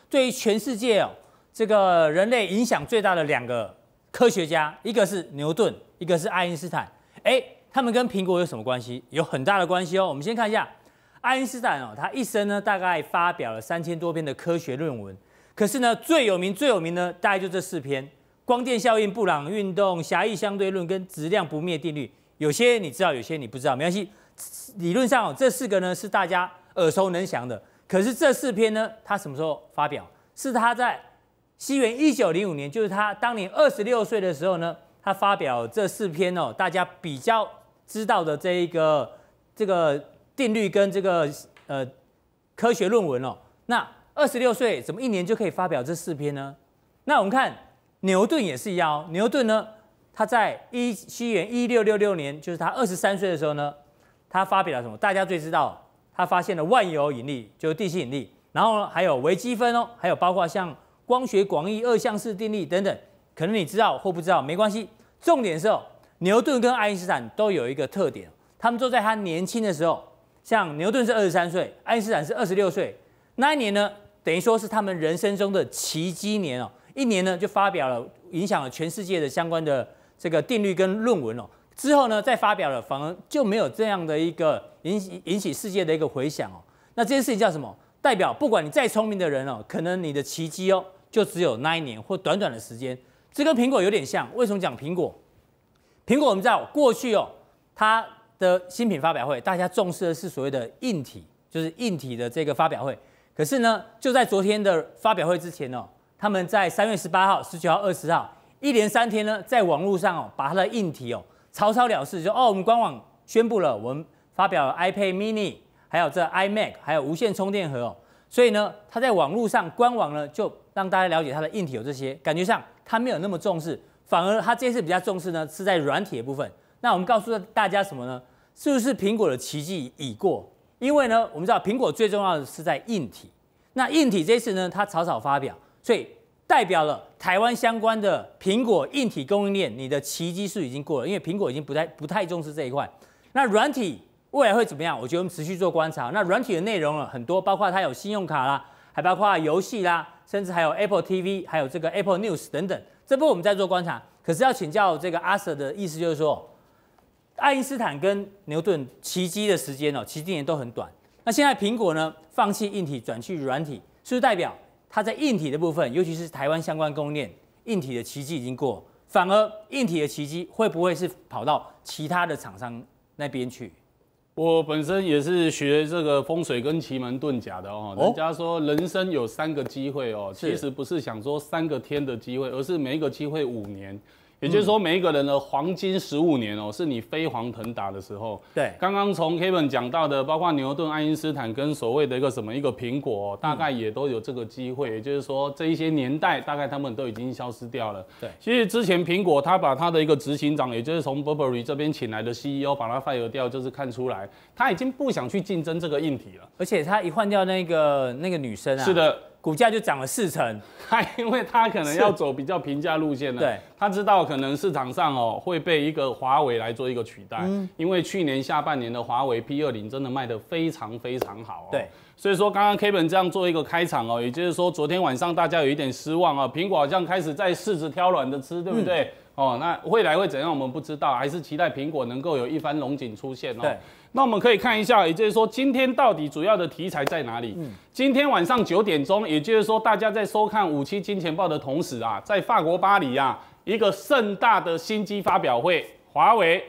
对于全世界这个人类影响最大的2个科学家，一个是牛顿，一个是爱因斯坦。他们跟苹果有什么关系？有很大的关系哦。我们先看一下爱因斯坦他一生呢大概发表了3000多篇的科学论文，可是呢最有名呢大概就这4篇：光电效应、布朗运动、狭义相对论跟质量不灭定律。有些你知道，有些你不知道，没关系。理论上这4个呢是大家耳熟能详的。可是这4篇呢，他什么时候发表？是他在西元1905年，就是他当年26岁的时候呢，他发表这4篇大家比较知道的这个定律跟这个科学论文那26岁怎么1年就可以发表这4篇呢？那我们看牛顿也是一样牛顿呢，他在西元1666年，就是他23岁的时候呢，他发表了什么？大家最知道，他发现了万有引力，就是地心引力，然后呢还有微积分还有包括像光学广义2项式定律等等，可能你知道或不知道没关系。重点是牛顿跟爱因斯坦都有一个特点，他们都在他年轻的时候，像牛顿是23岁，爱因斯坦是26岁，那一年呢，等于说是他们人生中的奇迹年1年呢就发表了影响了全世界的相关的这个定律跟论文之后呢再发表了，反而就没有这样的一个引起世界的一个回响那这件事情叫什么？代表不管你再聪明的人可能你的奇迹就只有那1年或短短的时间。这跟苹果有点像。为什么讲苹果？苹果我们知道过去它的新品发表会，大家重视的是所谓的硬体，就是硬体的这个发表会。可是呢，就在昨天的发表会之前他们在3月18号、19号、20号一连3天呢，在网络上把它的硬体草草了事，就我们官网宣布了，我们发表了 iPad mini， 还有这 iMac， 还有无线充电盒所以呢，他在网络上官网呢，就让大家了解它的硬体有这些，感觉上他没有那么重视，反而他这次比较重视呢，是在软体的部分。那我们告诉大家什么呢？是不是苹果的奇迹已过？因为呢，我们知道苹果最重要的是在硬体，那硬体这次呢，它草草发表，所以代表了台湾相关的苹果硬体供应链，你的奇迹是已经过了，因为苹果已经不太重视这一块。那软体未来会怎么样？我觉得我们持续做观察。那软体的内容很多，包括它有信用卡啦，还包括游戏啦，甚至还有 Apple TV， 还有这个 Apple News 等等。这部分我们在做观察。可是要请教这个阿 Sir 的意思就是说，爱因斯坦跟牛顿奇迹的时间奇迹年都很短。那现在苹果呢，放弃硬体转去软体，是不是代表它在硬体的部分，尤其是台湾相关供应链硬体的奇迹已经过，反而硬体的奇迹会不会是跑到其他的厂商那边去？ 我本身也是学这个风水跟奇门遁甲的人家说人生有3个机会其实不是想说3个天的机会，而是每一个机会5年。也就是说，每一个人的黄金15年是你飞黄腾达的时候。 对， 刚刚从 Kevin 讲到的，包括牛顿、爱因斯坦跟所谓的一个苹果大概也都有这个机会。也就是说，这一些年代大概他们都已经消失掉了。 对， 其实之前苹果他把他的一个执行长，也就是从 Burberry 这边请来的 CEO 把他 fire 掉，就是看出来他已经不想去竞争这个硬体了。 而且他一换掉那个女生是的。 股价就涨了40%， 因为他可能要走比较平价路线了。 对， 他知道可能市场上会被一个华为来做一个取代。因为去年下半年的华为 P20真的卖得非常非常好。 对， 所以说刚刚 Kevin 这样做一个开场也就是说昨天晚上大家有一点失望苹果好像开始在柿子挑软的吃，对不对？那未来会怎样我们不知道，还是期待苹果能够有一番龙景出现对。 那我们可以看一下，也就是说今天到底主要的题材在哪里？今天晚上9点钟，也就是说大家在收看57金钱豹的同时在法国巴黎一个盛大的新机发表会，华为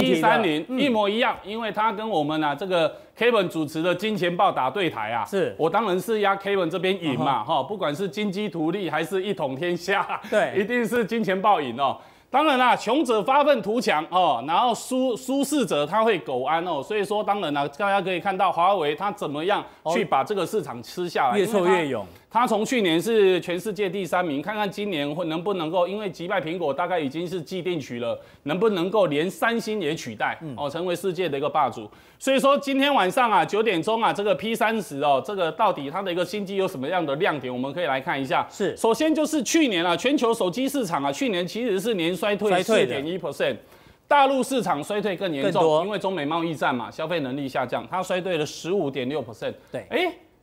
P30一模一样，因为它跟我们这个 Kevin 主持的金钱豹打对台是我当然是压 Kevin 这边赢嘛不管是金鸡图利还是一统天下， 对， 一定是金钱豹赢当然啦，穷者发愤图强然后舒适者他会苟安所以说当然啦，大家可以看到华为它怎么样去把这个市场吃下来， 越挫越勇。 它从去年是全世界第3名，看看今年能不能够，因为击败苹果大概已经是既定局了，能不能够连3星也取代成为世界的一个霸主。所以说今天晚上9点钟这个 P30这个到底它的一个新机有什么样的亮点，我们可以来看一下。 是， 首先就是去年全球手机市场去年其实是年衰退4.1%。大陆市场衰退更严重，因为中美贸易战嘛，消费能力下降，它衰退了15.6%。 对，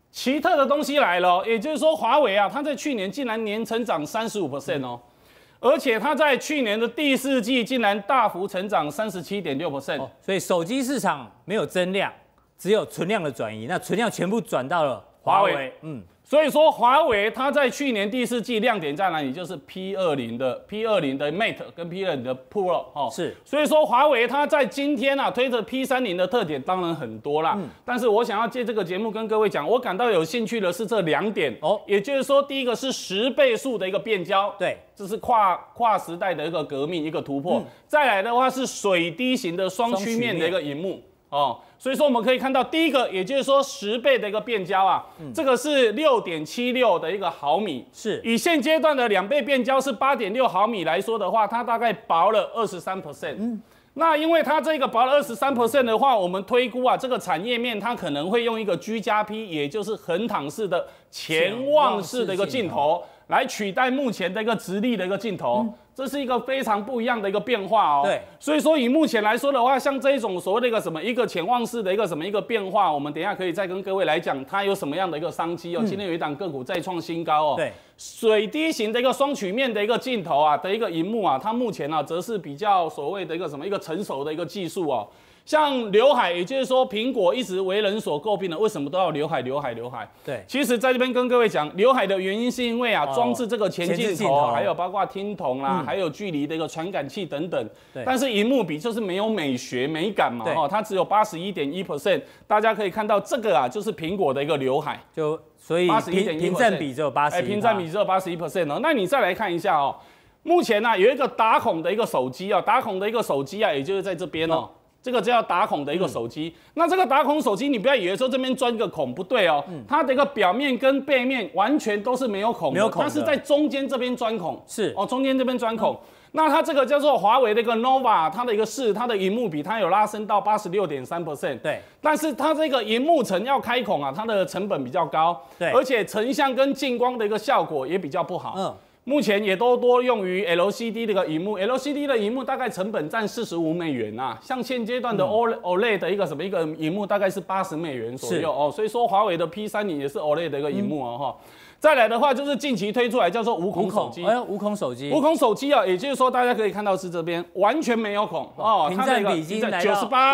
奇特的东西来了，也就是说，华为啊，它在去年竟然年成长35%哦，而且它在去年的第4季竟然大幅成长37.6%。 所以手机市场没有增量，只有存量的转移，那存量全部转到了华为。 所以说，华为它在去年第4季亮点在哪里？就是 P20的 Mate 跟 P20的 Pro 哦。 是。 所以说，华为它在今天啊推着 P30的特点当然很多啦。但是我想要借这个节目跟各位讲，我感到有兴趣的是这2点哦。也就是说，第一个是10倍数的一个变焦， 对， 这是跨时代的一个革命一个突破。再来的话是水滴型的双曲面的一个萤幕。所以说我们可以看到，第一个，也就是说10倍的一个变焦啊，这个是6.76的一个毫米， 是以现阶段的2倍变焦是8.6毫米来说的话，它大概薄了23%。那因为它这个薄了23% 的话，我们推估啊，这个产业面它可能会用一个居家 P， 也就是横躺式的潜望式的一个镜头，来取代目前的一个直立的一个镜头。这是一个非常不一样的一个变化哦。 对， 所以说以目前来说的话，像这一种所谓的一个什么一个潜望式的一个变化，我们等一下可以再跟各位来讲它有什么样的一个商机哦。今天有一档个股再创新高哦。 对， 水滴型的一个双曲面的一个镜头啊的一个萤幕啊，它目前啊则是比较所谓的一个什么一个成熟的一个技术哦。像刘海，也就是说苹果一直为人所诟病的，为什么都要刘海？ 对， 其实在这边跟各位讲，刘海的原因是因为啊，装置这个前镜头，还有包括听筒啦，还有距离的一个传感器等等。但是萤幕比就是没有美学美感嘛，它只有81.1%。大家可以看到这个啊，就是苹果的一个刘海， 所以屏占比只有81%， 屏占比只有81%哦。那你再来看一下哦，目前呢有一个打孔的一个手机啊，也就是在这边哦。这个叫打孔的一个手机，那这个打孔手机，你不要以为说这边钻一个孔，不对哦，它的一个表面跟背面完全都是没有孔的，它是在中间这边钻孔， 是哦， 中间这边钻孔。那它这个叫做华为的一个 Nova， 它的萤幕比它有拉升到86.3%， 对， 但是它这个萤幕层要开孔啊，它的成本比较高， 对， 而且成像跟近光的一个效果也比较不好，目前也都多用于 LCD 的一个萤幕 ，LCD 的萤幕大概成本占$45啊，像现阶段的 OLED 的一个萤幕大概是$80左右哦，所以说华为的 P30也是 OLED 的一个萤幕哦哈。再来的话就是近期推出来叫做无孔手机， 无孔手机， 无孔手机啊，也就是说大家可以看到是这边完全没有孔哦， 屏占比已经来到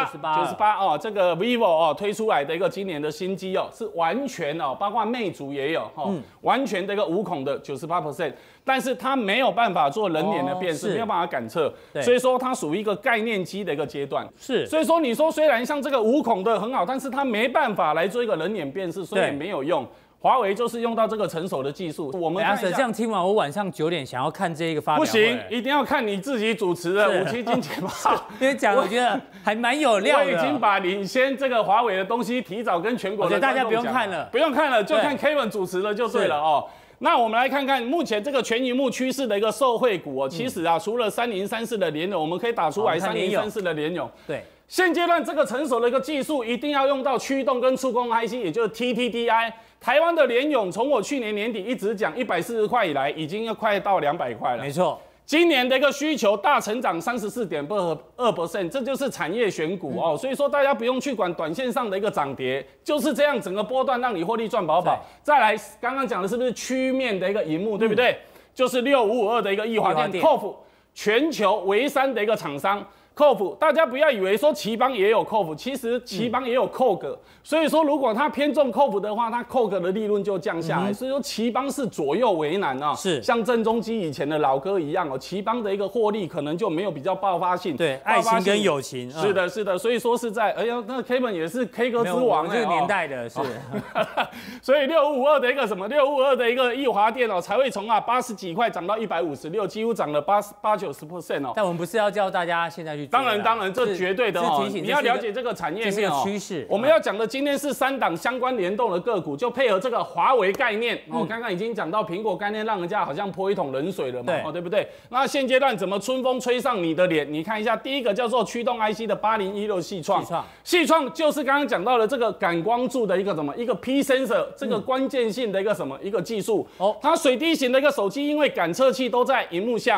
98哦，这个 vivo 哦推出来的一个今年的新机哦，是完全哦，包括魅族也有哦，完全的一个无孔的98%，但是它没有办法做人脸的辨识，没有办法感测，所以说它属于一个概念机的一个阶段。 是， 所以说你说虽然像这个无孔的很好，但是它没办法来做一个人脸辨识，所以没有用。华为就是用到这个成熟的技术。我们看一下， 这样听完，我晚上9点想要看这一个发表会。 不行，一定要看你自己主持的57金钱豹， 因为讲我觉得还蛮有料的。 我已经把领先这个华为的东西提早跟全国的大家不用看了， 不用看了，就看 Kevin 主持了就对了哦。那我们来看看目前这个全萤幕趋势的一个受惠股哦。其实啊，除了3034的联咏，我们可以打出来3034的联咏。对。现阶段这个成熟的一个技术，一定要用到驱动跟触控 IC， 也就是 TTDI。台湾的联咏，从我去年年底一直讲140块以来，已经要快到200块了。 没错， 今年的一个需求大成长34.2%，这就是产业选股哦。所以说大家不用去管短线上的一个涨跌，就是这样整个波段让你获利赚饱饱。再来，刚刚讲的是不是曲面的一个萤幕，对不对？就是6552的一个易华电 ，COF 全球唯3的一个厂商。COF， 大家不要以为说奇邦也有 COF， 其实奇邦也有 COG， 所以说如果它偏重 COF 的话，它 COG 的利润就降下来，所以说奇邦是左右为难啊。是，像郑中基以前的老哥一样哦，奇邦的一个获利可能就没有比较爆发性。 对，爱情跟友情。 是的，是的，所以说是在，哎呀，那 Kevin 也是 K 歌之王这个年代的是， 所以6552的一个什么6552的一个易华电哦，才会从80几块涨到156，几乎涨了80-90% 哦。 但我们不是要教大家现在去。 当然，这绝对的哦。你要了解这个产业面哦， 趋势。 我们要讲的今天是3档相关联动的个股，就配合这个华为概念哦。刚刚已经讲到苹果概念，让人家好像泼一桶冷水了嘛，对不对？那现阶段怎么春风吹上你的脸？你看一下，第一个叫做驱动 IC 的8016细创就是刚刚讲到的这个感光柱的一个 P sensor 这个关键性的一个技术哦。它水滴型的一个手机，因为感测器都在荧幕下嘛。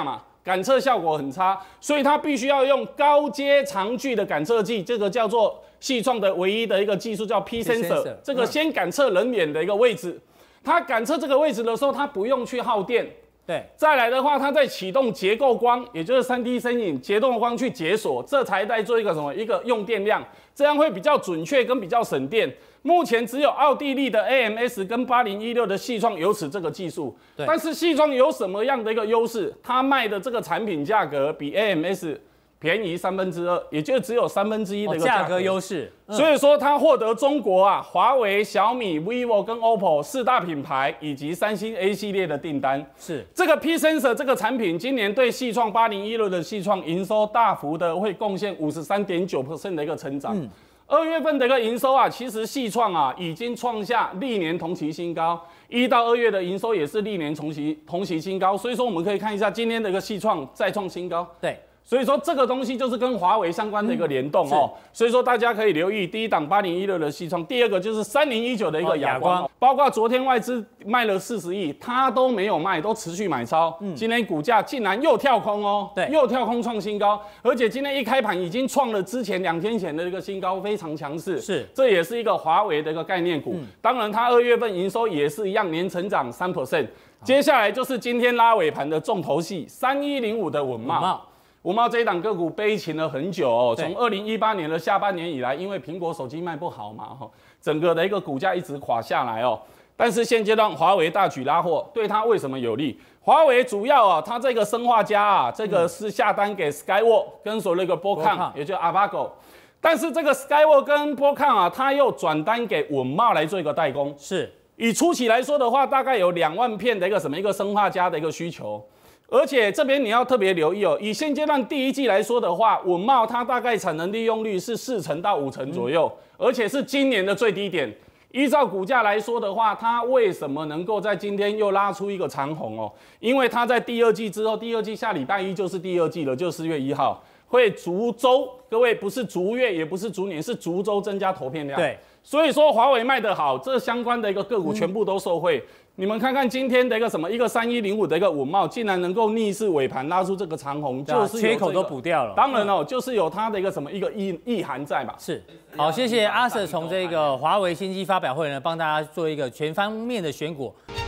感测效果很差，所以它必须要用高阶长距的感测器，这个叫做矽创的唯一的一个技术叫 P sensor， 这个先感测人脸的一个位置。它感测这个位置的时候，它不用去耗电。 对， 再来的话，它在启动结构光，也就是 3D 深影结构光去解锁，这才在做一个什么一个用电量，这样会比较准确跟比较省电。目前只有奥地利的 AMS 跟8016的矽创有此这个技术，但是矽创有什么样的一个优势？它卖的这个产品价格比 AMS 便宜2/3，也就只有1/3的一个价格优势。 所以说它获得中国华为、小米、vivo 跟 OPPO 4大品牌以及三星 A 系列的订单。 是这个 P sensor 这个产品，今年对矽创8016的矽创营收大幅的会贡献53.9% 的一个成长。2月份的一个营收其实矽创已经创下历年同期新高，1到2月的营收也是历年同期新高。所以说我们可以看一下今天的一个矽创再创新高。 对。 所以说这个东西就是跟华为相关的一个联动所以说大家可以留意第一档8016的矽创，第二个就是3019的一个亚光，包括昨天外资卖了40亿，它都没有卖，都持续买超。今天股价竟然又跳空对， 又跳空创新高，而且今天一开盘已经创了之前2天前的一个新高，非常强势。 是， 这也是一个华为的一个概念股。当然，它2月份营收也是一样，年成长3%。接下来就是今天拉尾盘的重头戏，3105的稳懋。稳懋这一档个股悲情了很久从2018年的下半年以来，因为苹果手机卖不好嘛整个的一个股价一直垮下来但是现阶段华为大举拉货，对它为什么有利？华为主要它这个生化家这个是下单给 Skyworks 跟所谓的一个波康，也就是 Avago。但是这个 Skyworks 跟波康它又转单给稳懋来做一个代工。 是， 以初期来说的话，大概有2万片的一个什么一个生化家的一个需求。而且这边你要特别留意以现阶段第一季来说的话，稳懋它大概产能利用率是4%到5%左右，而且是今年的最低点。依照股价来说的话，它为什么能够在今天又拉出一个长红因为它在第二季之后，第二季下礼拜一就是第二季了，就4月1号会逐周，各位不是逐月，也不是逐年，是逐周增加投片量。 对， 所以说华为卖得好，这相关的一个个股全部都受惠。你们看看今天的一个3105的一个稳懋，竟然能够逆势尾盘拉出这个长红，就是缺口都补掉了。 当然就是有它的一个意涵在嘛。 是，好，谢谢阿 Sir 从这个华为新机发表会呢，帮大家做一个全方面的选股。